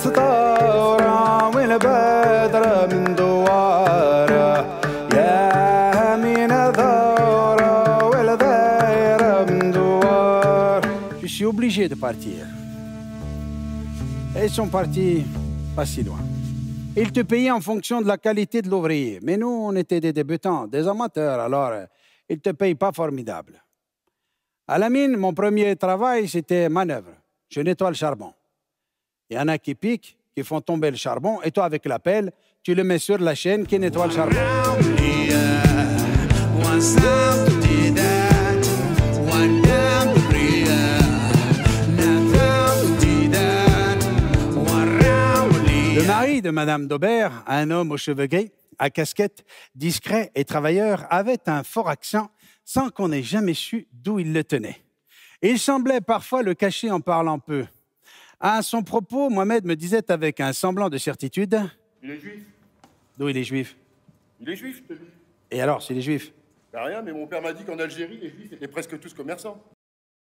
ثورة والبدر من دواره يا من ثورة والذير من دوار. Je suis obligé de partir. Et ils sont partis pas si loin. Ils te payaient en fonction de la qualité de l'ouvrier. Mais nous, on était des débutants, des amateurs, alors ils ne te payent pas formidable. À la mine, mon premier travail, c'était manœuvre. Je nettoie le charbon. Il y en a qui piquent, qui font tomber le charbon, et toi, avec la pelle, tu le mets sur la chaîne qui nettoie le charbon. Le mari de Madame d'Aubert, un homme aux cheveux gris, à casquette, discret et travailleur, avait un fort accent sans qu'on ait jamais su d'où il le tenait. Il semblait parfois le cacher en parlant peu. À son propos, Mohamed me disait avec un semblant de certitude... Il est juif. D'où il est juif? Il est juif, je te dis. Et alors, s'il est juif? Ben rien, mais mon père m'a dit qu'en Algérie, les juifs étaient presque tous commerçants.